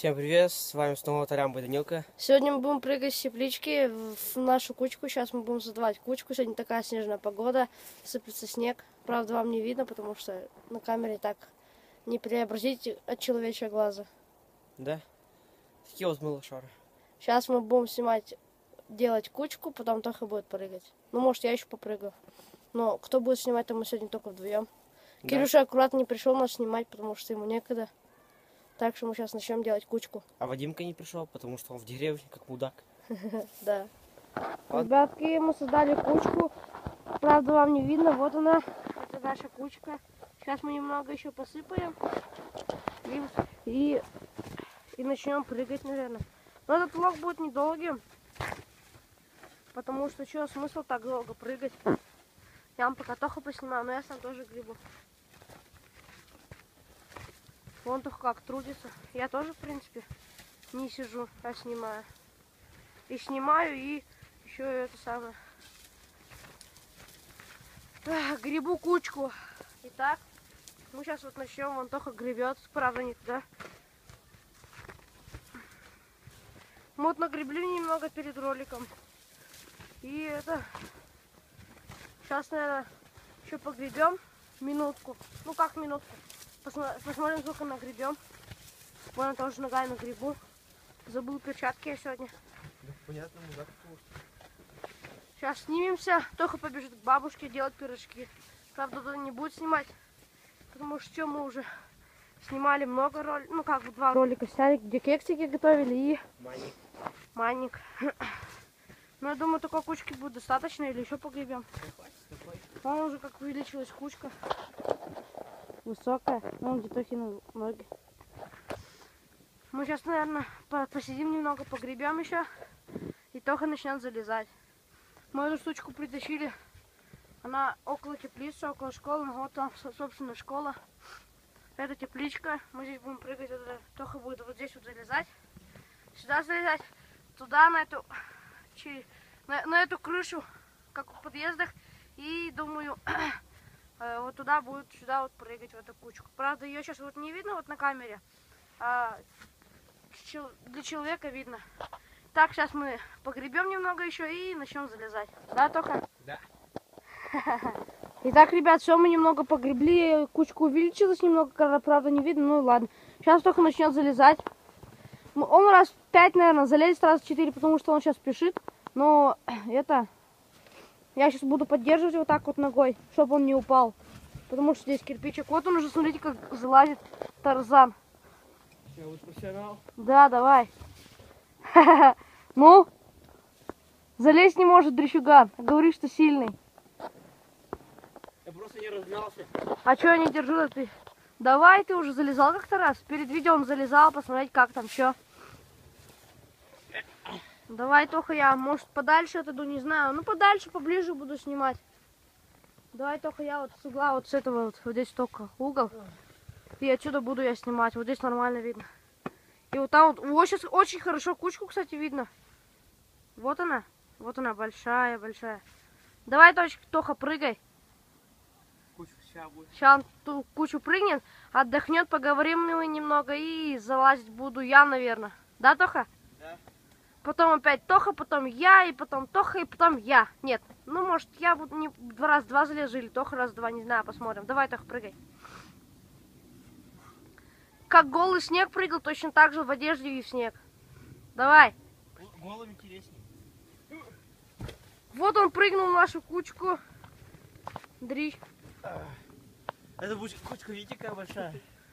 Всем привет, с вами снова Тарямба и Данилка. Сегодня мы будем прыгать с теплички в нашу кучку. Сейчас мы будем создавать кучку. Сегодня такая снежная погода, сыпется снег. Правда, вам не видно, потому что на камере так не преобразить от человечьего глаза. Да? Такие вот мылошары. Сейчас мы будем снимать, делать кучку, потом Тоха будет прыгать. Ну, может, я еще попрыгаю. Но кто будет снимать, то мы сегодня только вдвоем. Да. Кирюша аккуратно не пришел нас снимать, потому что ему некогда. Так что мы сейчас начнем делать кучку. А Вадимка не пришел, потому что он в деревне, как мудак. Да. Ребятки, мы создали кучку. Правда, вам не видно. Вот она. Это наша кучка. Сейчас мы немного еще посыпаем. И начнем прыгать, наверное. Но этот влог будет недолгим. Потому что что, смысл так долго прыгать? Я вам пока Тоху поснимаю, но я сам тоже грибу. Вон Тоха как трудится. Я тоже, в принципе, не сижу, а снимаю. И снимаю, и еще это самое. Грибу кучку. Итак, мы сейчас вот начнем. Вон Тоха гребет, правда, не туда. Мы вот нагребли немного перед роликом. И это... Сейчас, наверное, еще погребем минутку. Ну как минутку? Посмотрим, сколько нагребем. Вон тоже ногами нагребу. Забыл перчатки я сегодня. Да, понятно, мудак. Сейчас снимемся. Тоха побежит к бабушке делать пирожки. Правда, туда не будет снимать. Потому что мы уже снимали много роликов. Ну как, 2 ролика сняли, где кексики готовили и манник. Но я думаю, такой кучки будет достаточно. Или еще погребем. Вон уже как увеличилась кучка. Высокая. Вон где Тохины ноги. Мы сейчас, наверное, посидим немного, погребем еще. И Тоха начнет залезать. Мы эту штучку притащили. Она около теплицы, около школы. Вот там, собственно, школа. Это тепличка. Мы здесь будем прыгать. Тоха будет вот здесь вот залезать. Сюда залезать. Туда, на эту крышу, как в подъездах. И, думаю, вот туда будет, сюда вот прыгать, в эту кучку. Правда, ее сейчас вот не видно вот на камере. А для человека видно. Так, сейчас мы погребем немного еще и начнем залезать. Да, Тоха? Да. Итак, ребят, все, мы немного погребли. Кучка увеличилась немного, правда, не видно. Ну ладно. Сейчас Тоха начнет залезать. Он раз 5, наверное, залезет, раз 4, потому что он сейчас спешит. Но это... Я сейчас буду поддерживать вот так вот ногой, чтобы он не упал. Потому что здесь кирпичик. Вот он уже, смотрите, как залазит Тарзан. Я вот профессионал. Да, давай. Ну, залезть не может дрищуган. Говоришь, что сильный. Я просто не размялся. А что я не держу, ты? Давай, ты уже залезал как-то раз. Перед видео он залезал, посмотреть, как там, что. Давай, Тоха, я, может, подальше отойду, не знаю. Ну, подальше, поближе буду снимать. Давай, Тоха, я вот с угла, вот с этого, вот здесь только угол. И отсюда буду я снимать. Вот здесь нормально видно. И вот там вот, сейчас очень хорошо кучку, кстати, видно. Вот она, большая. Давай, Тоха, прыгай. Кучка сейчас будет. Сейчас он ту кучу прыгнет, отдохнет, поговорим мы немного и залазить буду я, наверное. Да, Тоха? Да. Потом опять Тоха, потом я, и потом Тоха, и потом я. Нет, ну может я буду не раз два залезу, или Тоха раз два, не знаю, посмотрим. Давай, Тоха, прыгай. Как голый снег прыгал, точно так же в одежде и в снег. Давай. Голым интереснее. Вот он прыгнул в нашу кучку. Дрищ. Это будет кучка, видите, какая большая.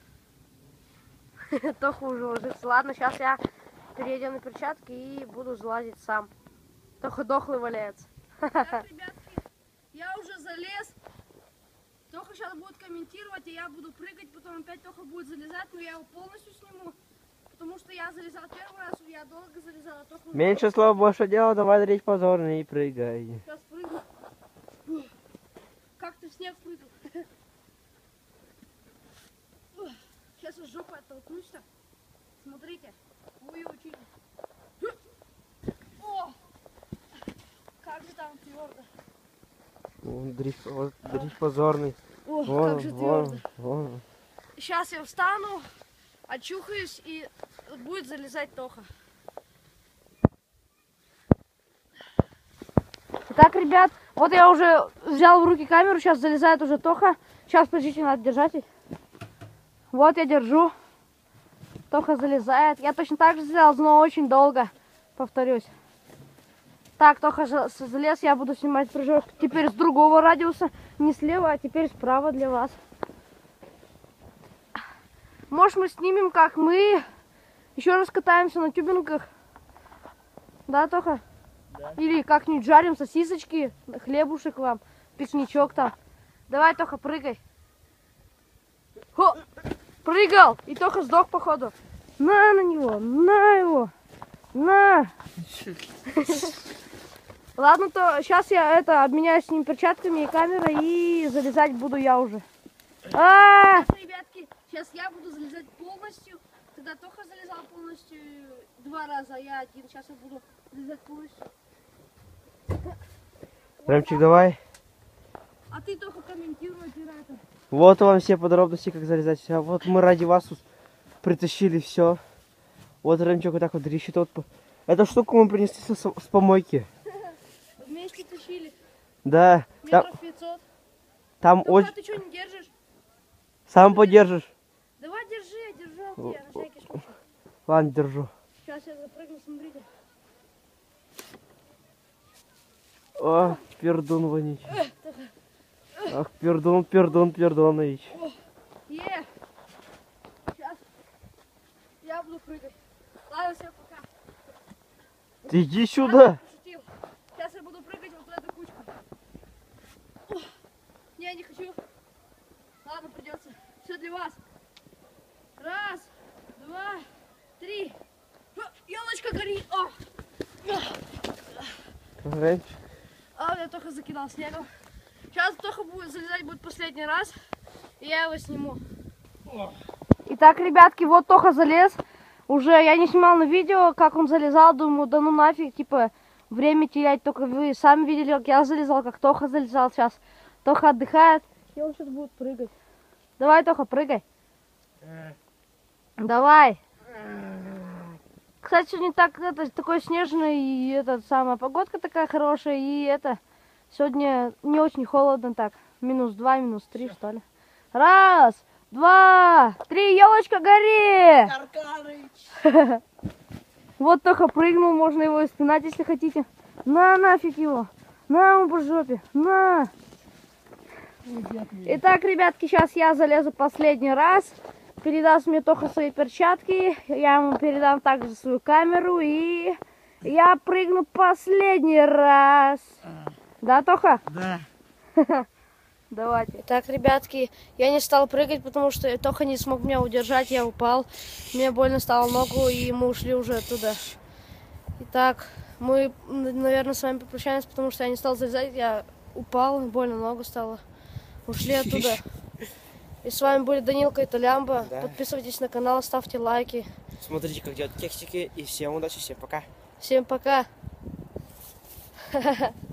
Тоха уже ложится. Ладно, сейчас я перейдем на перчатки и буду залазить сам. Тоха дохлый валяется. Так, ребятки, я уже залез. Тоха сейчас будет комментировать, и я буду прыгать, потом опять Тоха будет залезать, но я его полностью сниму. Потому что я залезал первый раз, я долго залезал, а Тоха... Меньше слов, больше дела, давай дрить позорный и прыгай. Сейчас прыгну. Как ты в снег прыгал. Сейчас я жопой оттолкнусь-то. Смотрите. Ой, очень. О! Как же там твердо. Дрищ позорный. О, как же твердо. Вон. Сейчас я встану, очухаюсь и будет залезать Тоха. Итак, ребят, вот я уже взял в руки камеру, сейчас залезает уже Тоха. Сейчас, подождите, надо держать. Вот я держу. Тоха залезает. Я точно так же залез, но очень долго, повторюсь. Так, Тоха залез, я буду снимать прыжок теперь с другого радиуса. Не слева, а теперь справа для вас. Может, мы снимем, как мы еще раз катаемся на тюбингах. Да, Тоха? Да. Или как-нибудь жарим сосисочки, хлебушек вам, пикничок там. Давай, Тоха, прыгай. Хо! Прыгал! И Тоха сдох, походу. На него, на его, на! Ладно, то сейчас я обменяюсь с ним перчатками и камерой, и залезать буду я уже. Ребятки, сейчас я буду залезать полностью. Тогда Тоха залезал полностью 2 раза, а я один. Сейчас я буду залезать полностью. Ремчик, давай. А ты, Тоха, комментируй, оператор. Вот вам все подробности, как залезать. А вот мы ради вас тут притащили все. Вот Ремчик вот так вот дрищит. Вот. Эту штуку мы принесли с помойки. Вместе тащили. Да. Метров 500. Там Тоха, очень... ты что, не держишь? Сам подержишь. Давай, держи, я держал тебя, на всякий случай. Ладно, держу. Сейчас я запрыгну, смотрите. О, пердун вонючий. Ах, пердонович. Сейчас я буду прыгать. Ладно, всем пока. Ты иди сюда. Пошутил. Сейчас я буду прыгать вот в эту кучку. Не, я не хочу. Ладно, придется. Все для вас. 1, 2, 3. Елочка горит. Ремчик. Я только закидал снегом. Сейчас Тоха будет залезать, будет последний раз. И я его сниму. Итак, ребятки, вот Тоха залез. Уже я не снимал на видео, как он залезал. Думаю, да ну нафиг, типа, время терять. Только вы сами видели, как я залезал, как Тоха залезал. Сейчас Тоха отдыхает. И он сейчас будет прыгать. Давай, Тоха, прыгай. Давай. Кстати, сегодня такой снежный, и самая погодка такая хорошая, и сегодня не очень холодно так. -2, -3, что ли. 1, 2, 3, елочка, гори! Вот Тоха прыгнул, можно его и спинать, если хотите. На, нафиг его. На, он по жопе. На. Итак, ребятки, сейчас я залезу последний раз. Передаст мне Тоха свои перчатки. Я ему передам также свою камеру. И я прыгну последний раз. Да, Тоха? Да. Давайте. Так, ребятки, я не стал прыгать, потому что Тоха не смог меня удержать. Я упал. Мне больно стало ногу, и мы ушли уже оттуда. Итак, мы, наверное, с вами попрощаемся, потому что я не стал залезать. Я упал, больно ногу стало. Ушли оттуда. И с вами были Данилка и Толямба. Да. Подписывайтесь на канал, ставьте лайки. Смотрите, как делать текстики. И всем удачи, всем пока. Всем пока.